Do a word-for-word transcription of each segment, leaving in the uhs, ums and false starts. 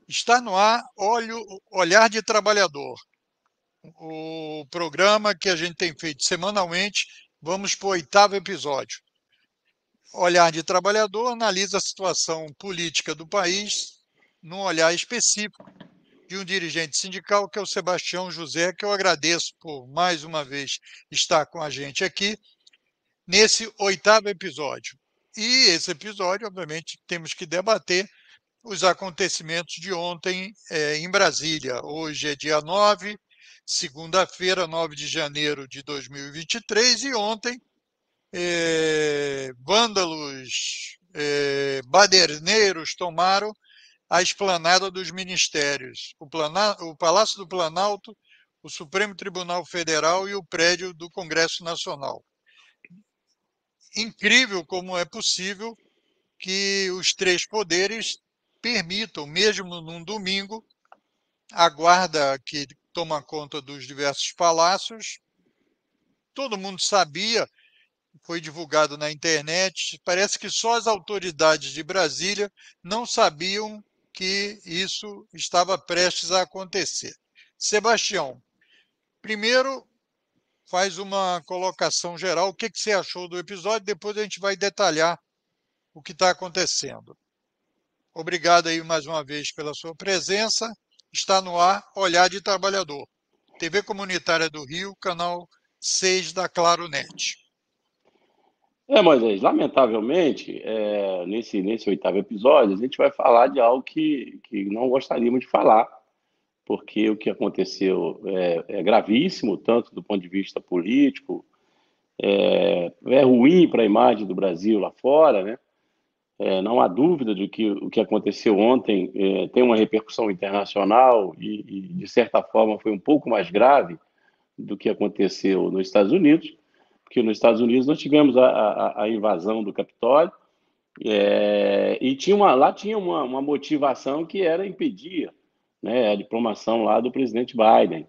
Está no ar Olho, Olhar de Trabalhador, o programa que a gente tem feito semanalmente. Vamos para o oitavo episódio. Olhar de Trabalhador analisa a situação política do país num olhar específico de um dirigente sindical, que é o Sebastião José, que eu agradeço por mais uma vez estar com a gente aqui nesse oitavo episódio. E esse episódio, obviamente, temos que debater os acontecimentos de ontem é, em Brasília. Hoje é dia nove, segunda-feira, nove de janeiro de dois mil e vinte e três, e ontem é, vândalos, é, baderneiros tomaram a esplanada dos ministérios, o, Plana, o Palácio do Planalto, o Supremo Tribunal Federal e o prédio do Congresso Nacional. Incrível como é possível que os três poderes permitam, mesmo num domingo, a guarda que toma conta dos diversos palácios. Todo mundo sabia, foi divulgado na internet. Parece que só as autoridades de Brasília não sabiam que isso estava prestes a acontecer. Sebastião, primeiro faz uma colocação geral. O que que você achou do episódio? Depois a gente vai detalhar o que está acontecendo. Obrigado aí mais uma vez pela sua presença. Está no ar Olhar de Trabalhador. T V Comunitária do Rio, canal seis da Claro Net. É, Moisés, lamentavelmente, é, nesse, nesse oitavo episódio, a gente vai falar de algo que, que não gostaríamos de falar, porque o que aconteceu é, é gravíssimo, tanto do ponto de vista político, é, é ruim para a imagem do Brasil lá fora, né? É, não há dúvida de que o que aconteceu ontem é, tem uma repercussão internacional e, e, de certa forma, foi um pouco mais grave do que aconteceu nos Estados Unidos, porque nos Estados Unidos nós tivemos a, a, a invasão do Capitólio, é, e tinha uma, lá tinha uma, uma motivação que era impedir, né, a diplomação lá do presidente Biden.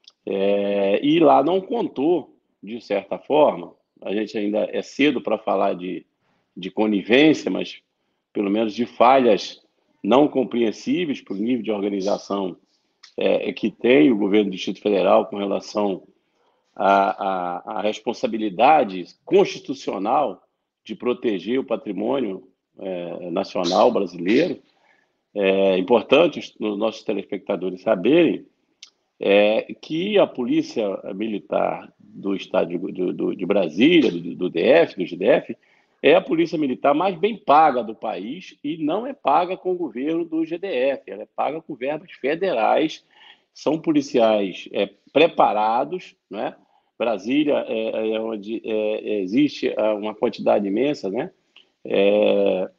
É, e lá não contou, de certa forma, a gente ainda é cedo para falar de, de conivência, mas pelo menos de falhas não compreensíveis para o nível de organização é, que tem o governo do Distrito Federal com relação à, à, à responsabilidade constitucional de proteger o patrimônio é, nacional brasileiro. É importante os nossos telespectadores saberem é, que a Polícia Militar do Estado de, do, de Brasília, do, do D F, do G D F, é a polícia militar mais bem paga do país e não é paga com o governo do G D F, ela é paga com verbas federais, são policiais é, preparados, né? Brasília é, é onde é, existe uma quantidade imensa, né? É,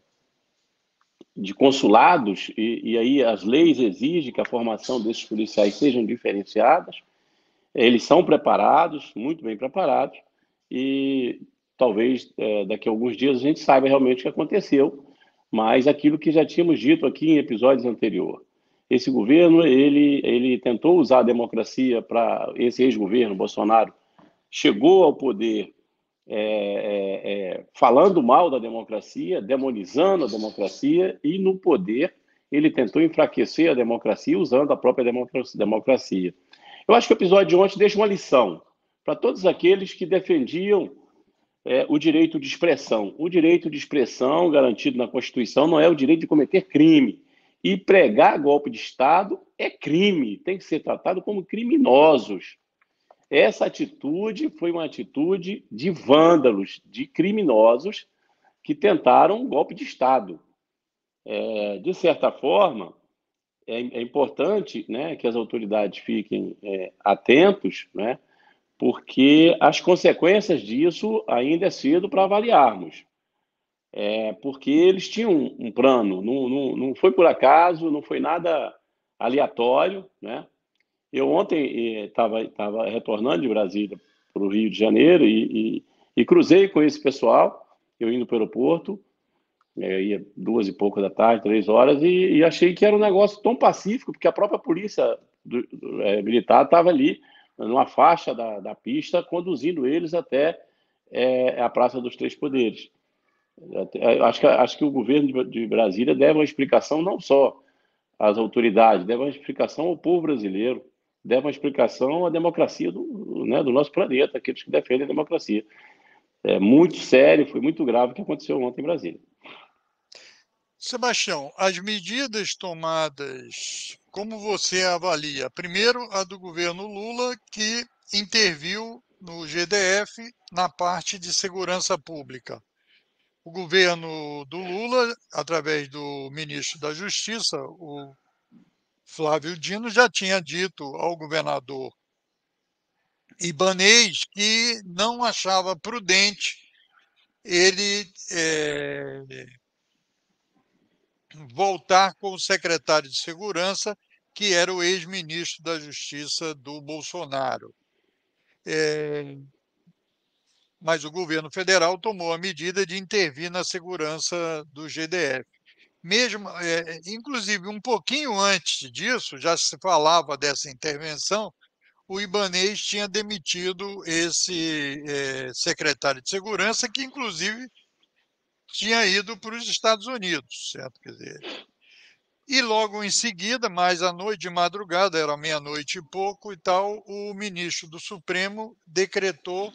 de consulados, e, e aí as leis exigem que a formação desses policiais sejam diferenciadas. Eles são preparados, muito bem preparados, e talvez é, daqui a alguns dias a gente saiba realmente o que aconteceu, mas aquilo que já tínhamos dito aqui em episódios anteriores. Esse governo, ele, ele tentou usar a democracia para... Esse ex-governo, Bolsonaro, chegou ao poder é, é, é, falando mal da democracia, demonizando a democracia, e no poder ele tentou enfraquecer a democracia usando a própria democracia. Eu acho que o episódio de ontem deixa uma lição para todos aqueles que defendiam é, o direito de expressão. O direito de expressão garantido na Constituição não é o direito de cometer crime. E pregar golpe de Estado é crime, tem que ser tratado como criminosos. Essa atitude foi uma atitude de vândalos, de criminosos que tentaram um golpe de Estado. É, de certa forma, é, é importante, né, que as autoridades fiquem é, atentos, né, porque as consequências disso ainda é cedo para avaliarmos. É, porque eles tinham um, um plano, não, não, não foi por acaso, não foi nada aleatório, né? Eu ontem estava estava retornando de Brasília para o Rio de Janeiro e, e, e cruzei com esse pessoal, eu indo para o aeroporto, eu ia duas e pouco da tarde, três horas, e, e achei que era um negócio tão pacífico, porque a própria polícia do, do, é, militar estava ali, numa faixa da, da pista, conduzindo eles até é, a Praça dos Três Poderes. Eu acho que, acho que o governo de, de Brasília deve uma explicação não só às autoridades, deve uma explicação ao povo brasileiro, deve uma explicação à democracia do, né, do nosso planeta, aqueles que defendem a democracia. É muito sério, foi muito grave o que aconteceu ontem em Brasília. Sebastião, as medidas tomadas, como você avalia? Primeiro, a do governo Lula, que interviu no G D F na parte de segurança pública. O governo do Lula, através do ministro da Justiça, o Flávio Dino, já tinha dito ao governador Ibanez que não achava prudente ele é, voltar com o secretário de Segurança, que era o ex-ministro da Justiça do Bolsonaro. É, mas o governo federal tomou a medida de intervir na segurança do G D F. Mesmo, é, inclusive, um pouquinho antes disso, já se falava dessa intervenção, o Ibanez tinha demitido esse é, secretário de Segurança, que, inclusive, tinha ido para os Estados Unidos, certo? Quer dizer, e logo em seguida, mais à noite, de madrugada, era meia-noite e pouco e tal, o ministro do Supremo decretou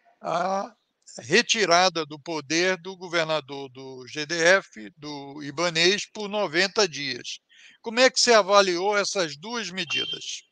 a retirada do poder do governador do G D F, do Ibanez, por noventa dias. Como é que você avaliou essas duas medidas?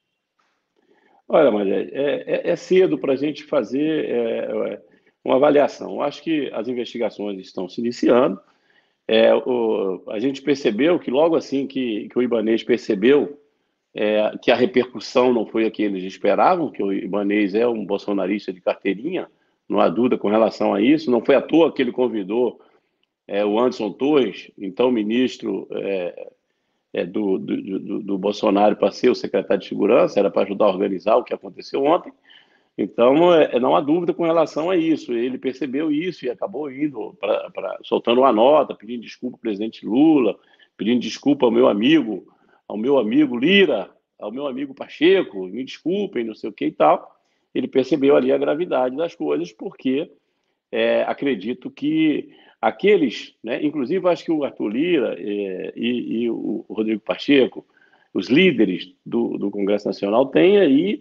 Olha, mas é, é, é cedo para a gente fazer é, é, uma avaliação. Eu acho que as investigações estão se iniciando. É, o, a gente percebeu que logo assim que, que o Ibanez percebeu é, que a repercussão não foi a que eles esperavam, que o Ibanez é um bolsonarista de carteirinha, não há dúvida com relação a isso. Não foi à toa que ele convidou é, o Anderson Torres, então ministro é, é, do, do, do, do Bolsonaro, para ser o secretário de Segurança, era para ajudar a organizar o que aconteceu ontem. Então, é, não há dúvida com relação a isso. Ele percebeu isso e acabou indo, pra, pra, soltando uma nota, pedindo desculpa ao presidente Lula, pedindo desculpa ao meu amigo, ao meu amigo Lira, ao meu amigo Pacheco, me desculpem, não sei o que e tal. Ele percebeu ali a gravidade das coisas, porque é, acredito que aqueles, né, inclusive acho que o Arthur Lira é, e, e o Rodrigo Pacheco, os líderes do, do Congresso Nacional, têm aí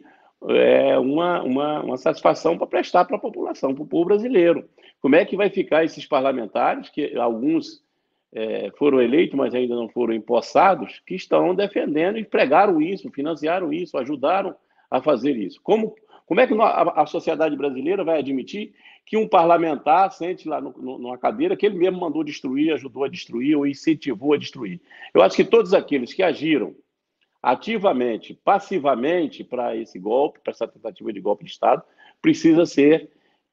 é, uma, uma, uma satisfação para prestar para a população, para o povo brasileiro. Como é que vai ficar esses parlamentares, que alguns é, foram eleitos, mas ainda não foram empossados, que estão defendendo e pregaram isso, financiaram isso, ajudaram a fazer isso? Como, como é que a, a sociedade brasileira vai admitir que um parlamentar sente lá no, no, numa cadeira que ele mesmo mandou destruir, ajudou a destruir ou incentivou a destruir? Eu acho que todos aqueles que agiram ativamente, passivamente para esse golpe, para essa tentativa de golpe de Estado, precisa ser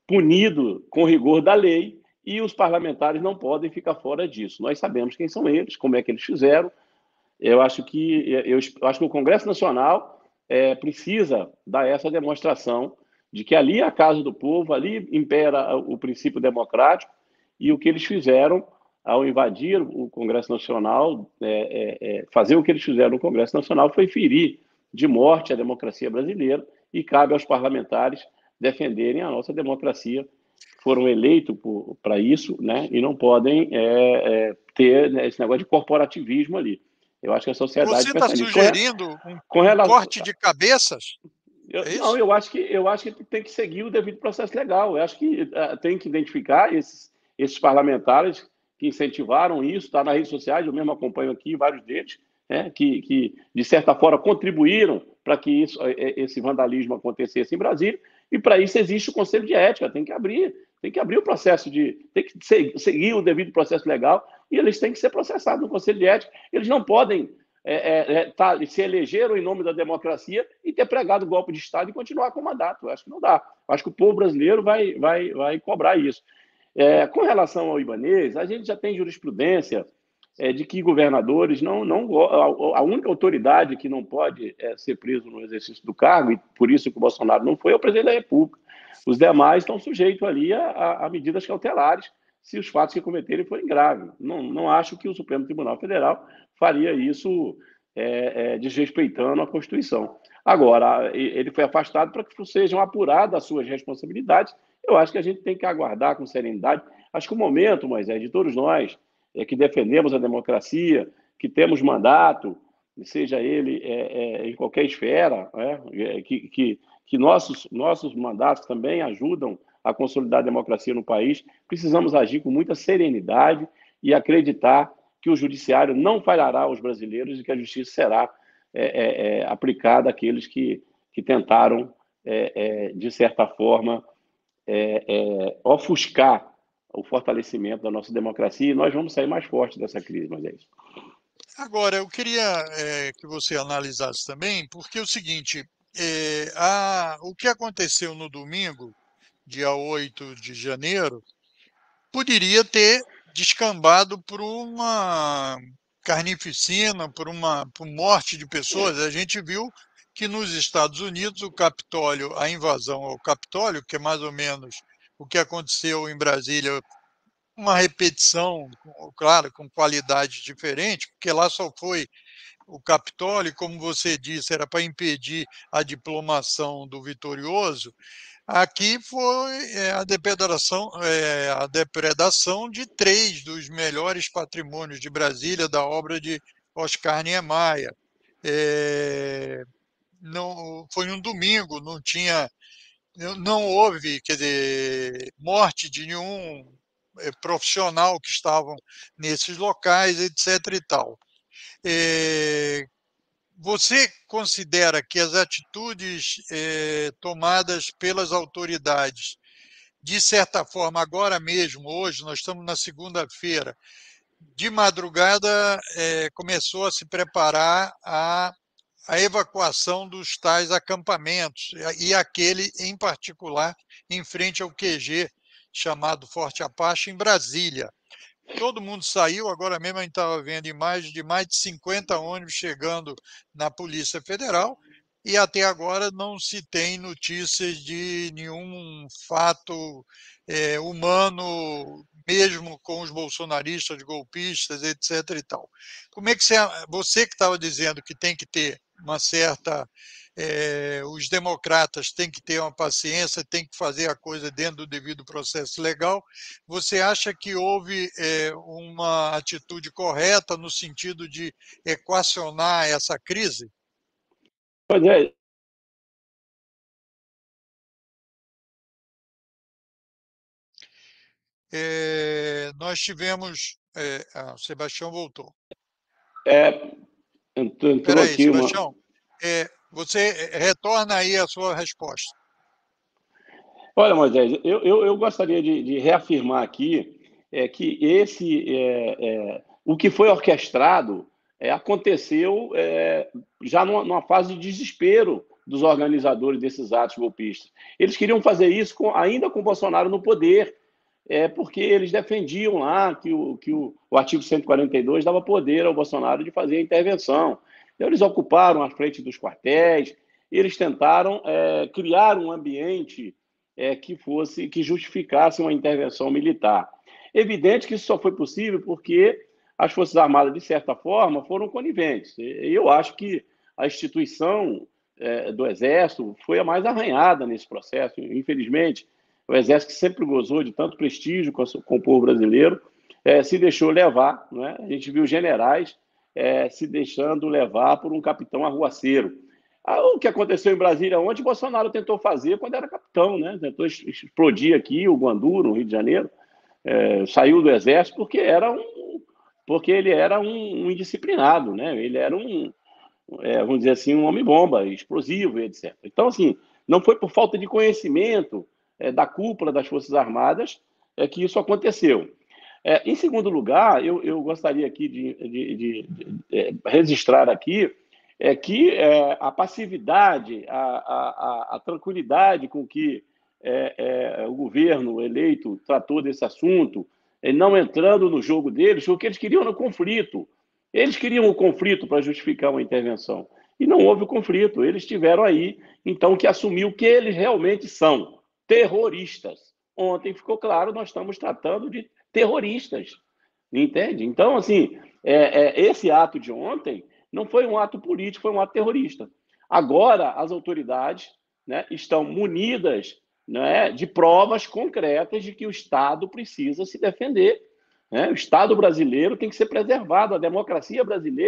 punido com rigor da lei e os parlamentares não podem ficar fora disso. Nós sabemos quem são eles, como é que eles fizeram. Eu acho que, eu, eu acho que o Congresso Nacional é, precisa dar essa demonstração de que ali é a casa do povo, ali impera o princípio democrático e o que eles fizeram ao invadir o Congresso Nacional, é, é, é, fazer o que eles fizeram no Congresso Nacional foi ferir de morte a democracia brasileira e cabe aos parlamentares defenderem a nossa democracia. Foram eleitos para isso, né, e não podem é, é, ter né, esse negócio de corporativismo ali. Eu acho que a sociedade Você está pensa nisso. sugerindo um, Com um relação, corte de cabeças? eu, É não, isso? eu acho que eu acho que tem que seguir o devido processo legal. Eu acho que uh, tem que identificar esses, esses parlamentares que incentivaram isso, está nas redes sociais, eu mesmo acompanho aqui vários deles, né, que, que, de certa forma, contribuíram para que isso, esse vandalismo acontecesse em Brasília, e para isso existe o Conselho de Ética, tem que abrir, tem que abrir o processo de, tem que seguir o devido processo legal, e eles têm que ser processados no Conselho de Ética. Eles não podem é, é, tá, se elegeram em nome da democracia e ter pregado golpe de Estado e continuar com o mandato. Eu acho que não dá. Eu acho que o povo brasileiro vai, vai, vai cobrar isso. É, com relação ao Ibanez, a gente já tem jurisprudência é, de que governadores não, não a, a única autoridade que não pode é, ser preso no exercício do cargo, e por isso que o Bolsonaro não foi, é o presidente da República. Os demais estão sujeitos ali a, a, a medidas cautelares se os fatos que cometerem forem graves. Não, não acho que o Supremo Tribunal Federal faria isso é, é, desrespeitando a Constituição. Agora, ele foi afastado para que sejam apuradas as suas responsabilidades. Eu acho que a gente tem que aguardar com serenidade. Acho que o momento, Moisés, de todos nós é, que defendemos a democracia, que temos mandato, seja ele é, é, em qualquer esfera, né, que, que, que nossos, nossos mandatos também ajudam a consolidar a democracia no país, precisamos agir com muita serenidade e acreditar que o judiciário não falhará aos brasileiros e que a justiça será é, é, é, aplicada àqueles que, que tentaram, é, é, de certa forma, é, é, ofuscar o fortalecimento da nossa democracia, e nós vamos sair mais fortes dessa crise, mas é isso. Agora, eu queria é, que você analisasse também, porque é o seguinte, é, a, o que aconteceu no domingo, dia oito de janeiro, poderia ter descambado por uma carnificina, por uma por morte de pessoas. A gente viu que nos Estados Unidos o Capitólio, a invasão ao Capitólio, que é mais ou menos o que aconteceu em Brasília, uma repetição, claro, com qualidade diferente, porque lá só foi o Capitólio, como você disse, era para impedir a diplomação do vitorioso. Aqui foi é, a depredação, é, a depredação de três dos melhores patrimônios de Brasília, da obra de Oscar Niemeyer. É, não, foi um domingo, não tinha, não houve, quer dizer, morte de nenhum é, profissional que estavam nesses locais, etc e tal. É, você considera que as atitudes eh, tomadas pelas autoridades, de certa forma, agora mesmo, hoje, nós estamos na segunda-feira, de madrugada eh, começou a se preparar a, a evacuação dos tais acampamentos, e aquele em particular em frente ao Q G, chamado Forte Apache, em Brasília. Todo mundo saiu, agora mesmo a gente estava vendo imagens de mais de cinquenta ônibus chegando na Polícia Federal e até agora não se tem notícias de nenhum fato é, humano, mesmo com os bolsonaristas, golpistas, etc e tal. Como é que você, você que estava dizendo que tem que ter uma certa é, os democratas têm que ter uma paciência, têm que fazer a coisa dentro do devido processo legal. Você acha que houve é, uma atitude correta no sentido de equacionar essa crise? Pois é, É, nós tivemos. É, ah, o Sebastião voltou. é, entrou Espera aí, aqui uma. Sebastião. É, você retorna aí a sua resposta. Olha, Moisés, eu, eu, eu gostaria de, de reafirmar aqui é, que esse, é, é, o que foi orquestrado é, aconteceu é, já numa, numa fase de desespero dos organizadores desses atos golpistas. Eles queriam fazer isso com, ainda com Bolsonaro no poder, é, porque eles defendiam lá que, o, que o, o artigo cento e quarenta e dois dava poder ao Bolsonaro de fazer a intervenção. Então, eles ocuparam a frente dos quartéis, eles tentaram é, criar um ambiente é, que fosse que justificasse uma intervenção militar. Evidente que isso só foi possível porque as Forças Armadas, de certa forma, foram coniventes. E eu acho que a instituição é, do Exército foi a mais arranhada nesse processo, infelizmente. O Exército, que sempre gozou de tanto prestígio com, com o povo brasileiro, é, se deixou levar. Né? A gente viu generais é, se deixando levar por um capitão arruaceiro. Ah, o que aconteceu em Brasília ontem, Bolsonaro tentou fazer quando era capitão, né? Tentou explodir aqui o Guandu, no Rio de Janeiro, é, saiu do Exército porque era um, porque ele era um, um indisciplinado, né? Ele era um, é, vamos dizer assim, um homem-bomba, explosivo e etcétera. Então, assim, não foi por falta de conhecimento é, da cúpula das Forças Armadas é, que isso aconteceu. É, em segundo lugar, eu, eu gostaria aqui de, de, de, de é, registrar aqui é que é, a passividade, a, a, a, tranquilidade com que é, é, o governo eleito tratou desse assunto, não entrando no jogo deles, porque eles queriam no conflito. Eles queriam o conflito para justificar uma intervenção. E não houve o conflito. Eles tiveram aí, então, que assumir o que eles realmente são: terroristas. Ontem ficou claro, nós estamos tratando de terroristas. Entende? Então, assim, é, é, esse ato de ontem não foi um ato político, foi um ato terrorista. Agora, as autoridades, né, estão munidas, né, de provas concretas de que o Estado precisa se defender. Né? O Estado brasileiro tem que ser preservado, a democracia brasileira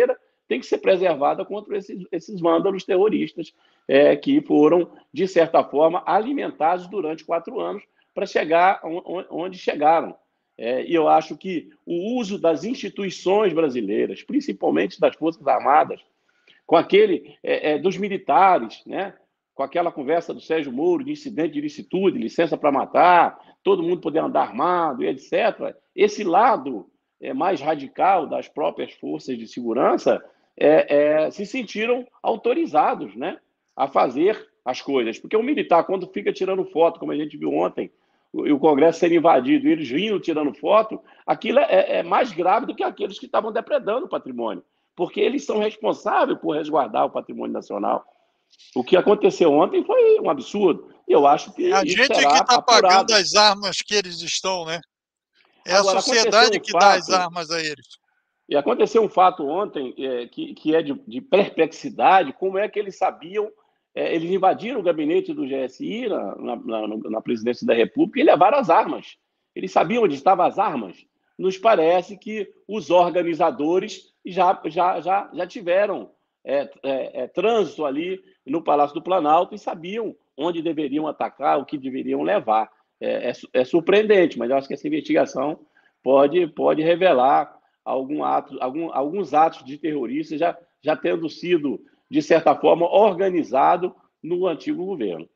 tem que ser preservada contra esses, esses vândalos terroristas é, que foram, de certa forma, alimentados durante quatro anos para chegar onde chegaram. É, e eu acho que o uso das instituições brasileiras, principalmente das Forças Armadas, com aquele é, é, dos militares, né? Com aquela conversa do Sérgio Moro de incidente de ilicitude, licença para matar, todo mundo poder andar armado e etcétera. Esse lado é, mais radical das próprias forças de segurança é, é, se sentiram autorizados, né, a fazer as coisas. Porque o militar, quando fica tirando foto, como a gente viu ontem, e o Congresso sendo invadido e eles rindo, tirando foto, aquilo é, é mais grave do que aqueles que estavam depredando o patrimônio, porque eles são responsáveis por resguardar o patrimônio nacional. O que aconteceu ontem foi um absurdo. E eu acho que É a isso gente que será está pagando apurado. as armas que eles estão, né? É a Agora, aconteceu sociedade um que dá as fato, armas a eles. e aconteceu um fato ontem é, que, que é de, de perplexidade, como é que eles sabiam, é, eles invadiram o gabinete do G S I na, na, na, na presidência da República e levaram as armas. Eles sabiam onde estavam as armas? Nos parece que os organizadores já, já, já, já tiveram é, é, é, trânsito ali no Palácio do Planalto e sabiam onde deveriam atacar, o que deveriam levar. É, é, é surpreendente, mas eu acho que essa investigação pode, pode revelar algum ato, algum, alguns atos de terroristas já, já tendo sido, de certa forma, organizado no antigo governo.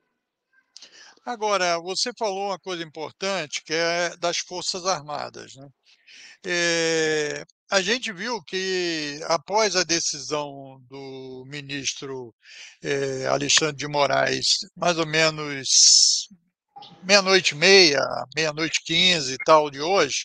Agora, você falou uma coisa importante, que é das Forças Armadas, né? É, a gente viu que, após a decisão do ministro é, Alexandre de Moraes, mais ou menos meia-noite e meia, meia-noite e quinze e tal de hoje,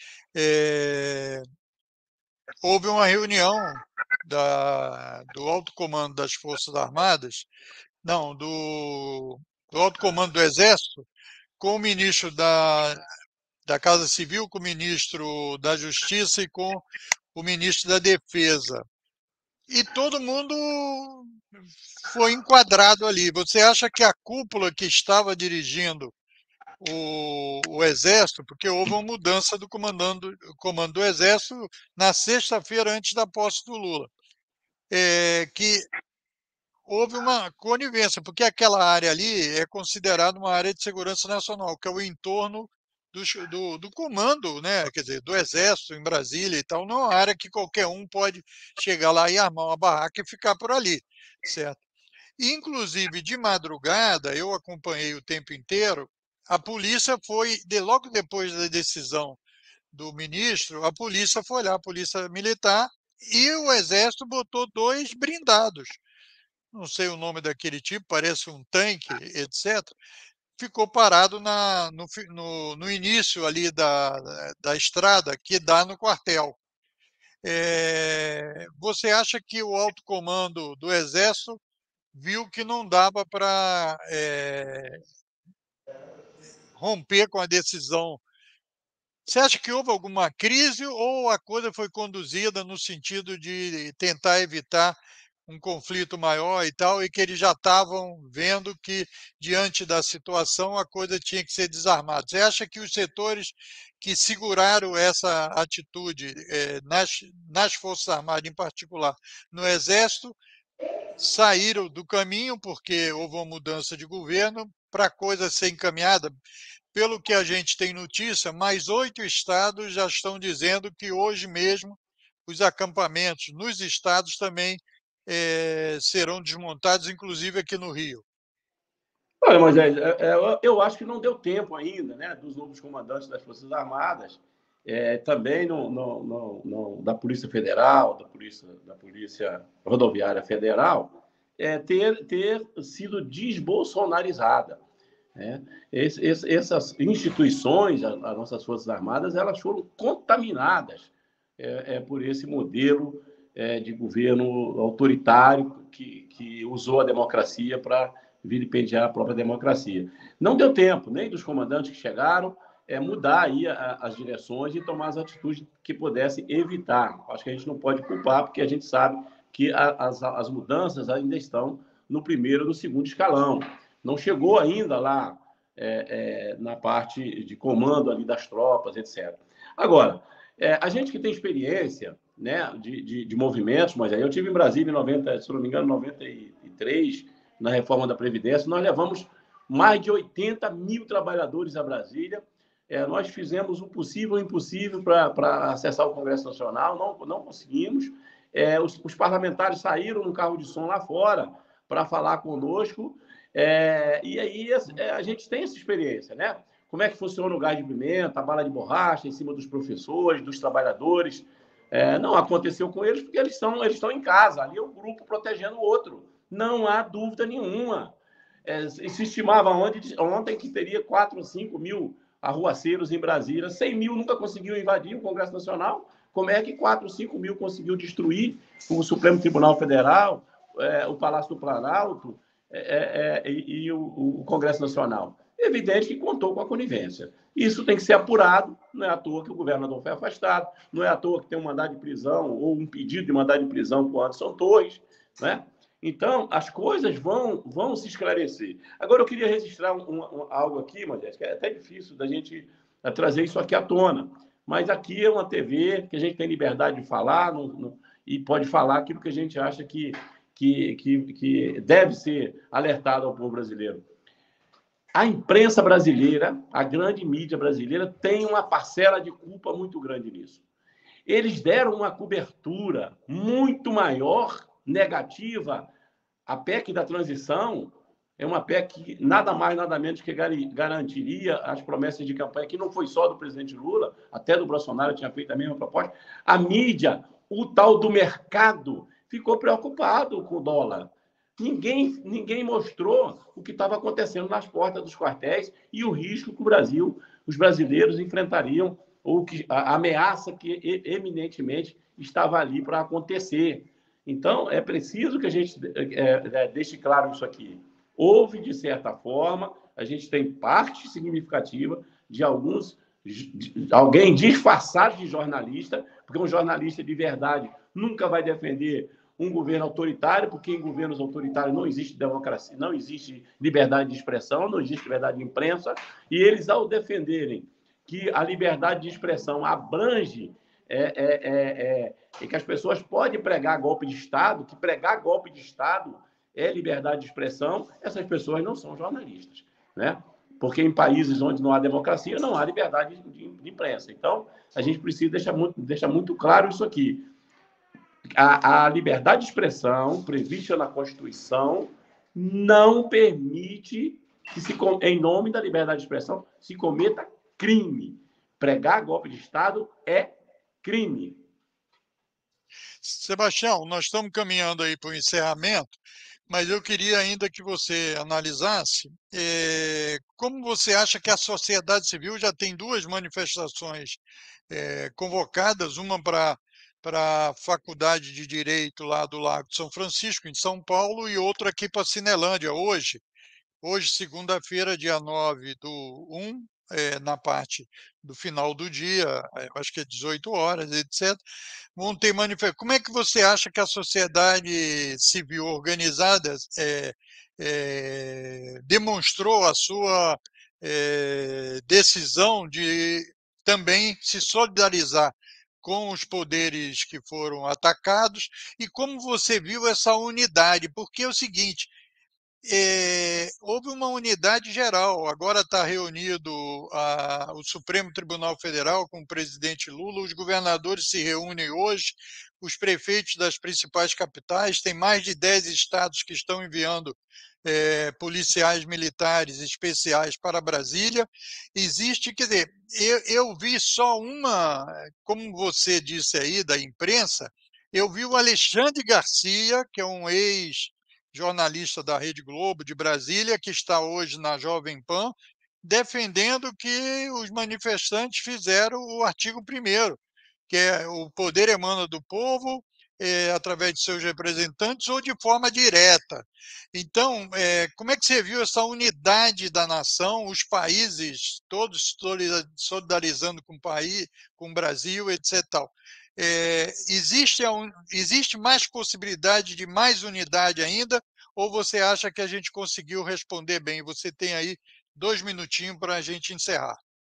é, houve uma reunião da, do alto comando das Forças Armadas, não, do, do alto comando do Exército, com o ministro da, da Casa Civil, com o ministro da Justiça e com o ministro da Defesa. E todo mundo foi enquadrado ali. Você acha que a cúpula que estava dirigindo o, o Exército, porque houve uma mudança do comandando, comando do Exército na sexta-feira antes da posse do Lula, é, que houve uma conivência, porque aquela área ali é considerada uma área de segurança nacional, que é o entorno do, do, do comando, né? Quer dizer, do Exército em Brasília e tal, não é uma área que qualquer um pode chegar lá e armar uma barraca e ficar por ali, certo? Inclusive, de madrugada, eu acompanhei o tempo inteiro, a polícia foi, de, logo depois da decisão do ministro, a polícia foi lá, a polícia militar, e o Exército botou dois blindados, não sei o nome daquele tipo, parece um tanque, etcétera, ficou parado na, no, no, no início ali da, da estrada que dá no quartel. É, você acha que o alto comando do Exército viu que não dava para é, romper com a decisão? Você acha que houve alguma crise ou a coisa foi conduzida no sentido de tentar evitar um conflito maior e tal, e que eles já estavam vendo que, diante da situação, a coisa tinha que ser desarmada? Você acha que os setores que seguraram essa atitude eh, nas, nas Forças Armadas, em particular no Exército, saíram do caminho porque houve uma mudança de governo para a coisa ser encaminhada? Pelo que a gente tem notícia, mais oito estados já estão dizendo que hoje mesmo os acampamentos nos estados também eh, serão desmontados, inclusive aqui no Rio. Olha, mas é, é, eu, eu acho que não deu tempo ainda, né, dos novos comandantes das Forças Armadas, é, também no, no, no, no, da Polícia Federal, da Polícia, da Polícia Rodoviária Federal, é, ter, ter sido desbolsonarizada. Né? Esse, esse, essas instituições, as, as nossas Forças Armadas, elas foram contaminadas é, é, por esse modelo é, de governo autoritário que, que usou a democracia para vilipendiar a própria democracia. Não deu tempo, nem dos comandantes que chegaram, é, mudar aí a, as direções e tomar as atitudes que pudessem evitar. Acho que a gente não pode culpar, porque a gente sabe que a, as, as mudanças ainda estão no primeiro e no segundo escalão. Não chegou ainda lá é, é, na parte de comando ali das tropas, etcétera. Agora, é, a gente que tem experiência né, de, de, de movimentos, mas aí eu tive em Brasília em noventa, se não me engano, noventa e três, na reforma da Previdência, nós levamos mais de oitenta mil trabalhadores a Brasília. É, nós fizemos o possível e o impossível para acessar o Congresso Nacional, não, não conseguimos. É, os, os parlamentares saíram no carro de som lá fora para falar conosco, é, e aí é, a gente tem essa experiência, né? Como é que funciona o gás de pimenta, a bala de borracha em cima dos professores, dos trabalhadores. É, não aconteceu com eles porque eles estão eles estão em casa, ali é um grupo protegendo o outro. Não há dúvida nenhuma. É, se estimava ontem, ontem que teria quatro ou cinco mil arruaceiros em Brasília. cem mil nunca conseguiu invadir o Congresso Nacional. Como é que quatro ou cinco mil conseguiu destruir o Supremo Tribunal Federal, é, o Palácio do Planalto é, é, e, e o, o Congresso Nacional? É evidente que contou com a conivência. Isso tem que ser apurado, não é à toa que o governador foi afastado, não é à toa que tem um mandado de prisão ou um pedido de mandado de prisão com o Anderson Torres, né? Então, as coisas vão, vão se esclarecer. Agora, eu queria registrar um, um, algo aqui, Modéstia, que é até difícil da gente trazer isso aqui à tona, mas aqui é uma T V que a gente tem liberdade de falar no, no, e pode falar aquilo que a gente acha que, que, que, que deve ser alertado ao povo brasileiro. A imprensa brasileira, a grande mídia brasileira, tem uma parcela de culpa muito grande nisso. Eles deram uma cobertura muito maior, negativa. A P E C da transição é uma P E C que nada mais, nada menos que garantiria as promessas de campanha, que não foi só do presidente Lula, até do Bolsonaro tinha feito a mesma proposta. A mídia, o tal do mercado, ficou preocupado com o dólar. Ninguém, ninguém mostrou o que estava acontecendo nas portas dos quartéis e o risco que o Brasil, os brasileiros enfrentariam, ou que, a ameaça que eminentemente estava ali para acontecer. Então, é preciso que a gente é, deixe claro isso aqui. Houve, de certa forma, a gente tem parte significativa de alguns, de alguém disfarçado de jornalista, porque um jornalista de verdade nunca vai defender um governo autoritário, porque em governos autoritários não existe democracia, não existe liberdade de expressão, não existe liberdade de imprensa, e eles, ao defenderem que a liberdade de expressão abrange é, é, é, é, que as pessoas podem pregar golpe de Estado, que pregar golpe de Estado é liberdade de expressão, essas pessoas não são jornalistas, né? Porque em países onde não há democracia, não há liberdade de, de imprensa. Então, a gente precisa deixar muito, deixar muito claro isso aqui. A, a liberdade de expressão prevista na Constituição não permite que, se, em nome da liberdade de expressão, se cometa crime. Pregar golpe de Estado é crime. Sebastião, nós estamos caminhando aí para o encerramento, mas eu queria ainda que você analisasse eh, como você acha que a sociedade civil já tem duas manifestações eh, convocadas, uma para para a Faculdade de Direito lá do Lago de São Francisco, em São Paulo, e outra aqui para Cinelândia, hoje. Hoje, segunda-feira, dia nove do um, eh, na parte do final do dia, eh, acho que é dezoito horas, etcétera, vão ter manifestações. Como é que você acha que a sociedade civil organizada eh, eh, demonstrou a sua eh, decisão de também se solidarizar com os poderes que foram atacados e como você viu essa unidade? Porque é o seguinte, é, houve uma unidade geral. Agora está reunido a, o Supremo Tribunal Federal com o presidente Lula, os governadores se reúnem hoje, os prefeitos das principais capitais, tem mais de dez estados que estão enviando é, policiais militares especiais para Brasília. Existe, quer dizer, eu, eu vi só uma, como você disse aí, da imprensa, eu vi o Alexandre Garcia, que é um ex jornalista da Rede Globo de Brasília, que está hoje na Jovem Pan, defendendo que os manifestantes fizeram o artigo primeiro, que é o poder emana do povo, é, através de seus representantes ou de forma direta. Então, é, como é que você viu essa unidade da nação, os países todos solidarizando com o país, com o Brasil, etcétera. É, existe, existe mais possibilidade de mais unidade ainda, ou você acha que a gente conseguiu responder bem? Você tem aí dois minutinhos para a gente encerrar.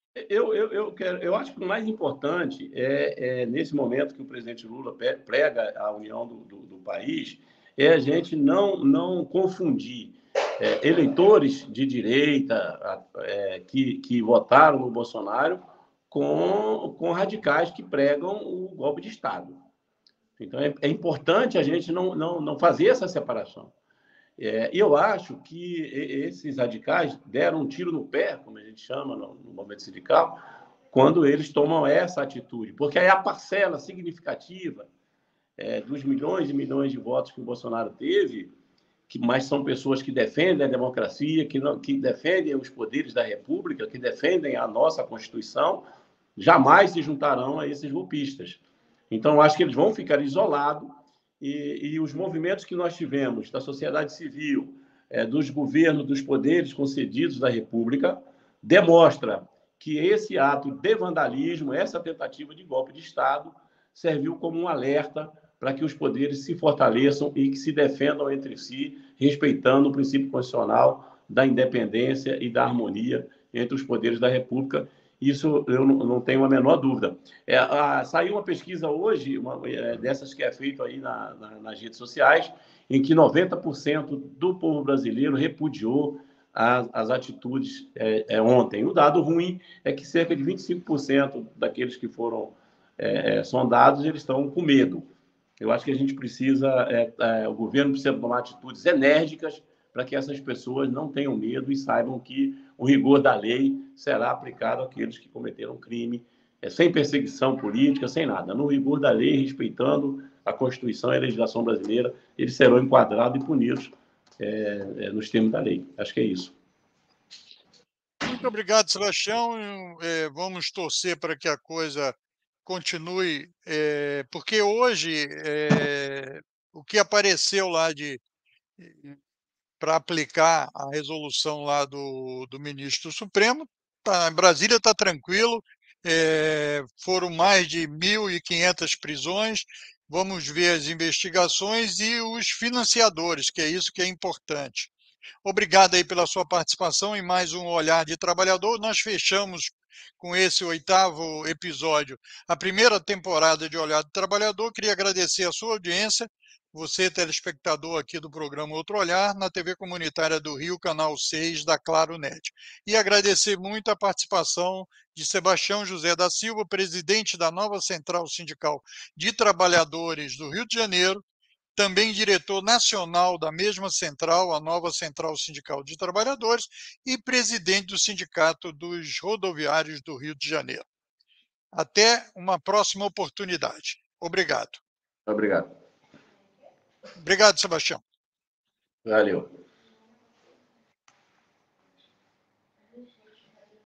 Eu, eu, eu, quero, eu acho que o mais importante é, é, nesse momento que o presidente Lula prega a união do, do, do país, é a gente não, não confundir é, eleitores de direita é, que, que votaram no Bolsonaro com, com radicais que pregam o golpe de Estado. Então, é, é importante a gente não, não, não fazer essa separação. É, eu acho que esses radicais deram um tiro no pé, como a gente chama no, no movimento sindical, quando eles tomam essa atitude, porque aí a parcela significativa é, dos milhões e milhões de votos que o Bolsonaro teve, que mais são pessoas que defendem a democracia, que, não, que defendem os poderes da República, que defendem a nossa Constituição, jamais se juntarão a esses golpistas. Então, eu acho que eles vão ficar isolados e, e os movimentos que nós tivemos da sociedade civil, é, dos governos, dos poderes concedidos da República, demonstra que esse ato de vandalismo, essa tentativa de golpe de Estado, serviu como um alerta para que os poderes se fortaleçam e que se defendam entre si, respeitando o princípio constitucional da independência e da harmonia entre os poderes da República. Isso eu não tenho a menor dúvida. É, a, saiu uma pesquisa hoje, uma, é, dessas que é feita aí na, na, nas redes sociais, em que noventa por cento do povo brasileiro repudiou as, as atitudes é, é, ontem. O dado ruim é que cerca de vinte e cinco por cento daqueles que foram é, sondados, eles estão com medo. Eu acho que a gente precisa, é, é, o governo precisa tomar atitudes enérgicas para que essas pessoas não tenham medo e saibam que o rigor da lei será aplicado àqueles que cometeram crime, é, sem perseguição política, sem nada. No rigor da lei, respeitando a Constituição e a legislação brasileira, eles serão enquadrados e punidos é, é, nos termos da lei. Acho que é isso. Muito obrigado, Sebastião. É, vamos torcer para que a coisa continue, é, porque hoje é, o que apareceu lá de para aplicar a resolução lá do, do ministro do Supremo, tá, Brasília está tranquilo, é, foram mais de mil e quinhentas prisões, vamos ver as investigações e os financiadores, que é isso que é importante. Obrigado aí pela sua participação em mais um Olhar de Trabalhador. Nós fechamos com esse oitavo episódio a primeira temporada de Olhar do Trabalhador. Queria agradecer a sua audiência, você, telespectador aqui do programa Outro Olhar, na T V Comunitária do Rio, canal seis da Claro Net. E agradecer muito a participação de Sebastião José da Silva, presidente da nova Central Sindical de Trabalhadores do Rio de Janeiro, também diretor nacional da mesma central, a nova Central Sindical de Trabalhadores, e presidente do Sindicato dos Rodoviários do Rio de Janeiro. Até uma próxima oportunidade. Obrigado. Obrigado. Obrigado, Sebastião. Valeu.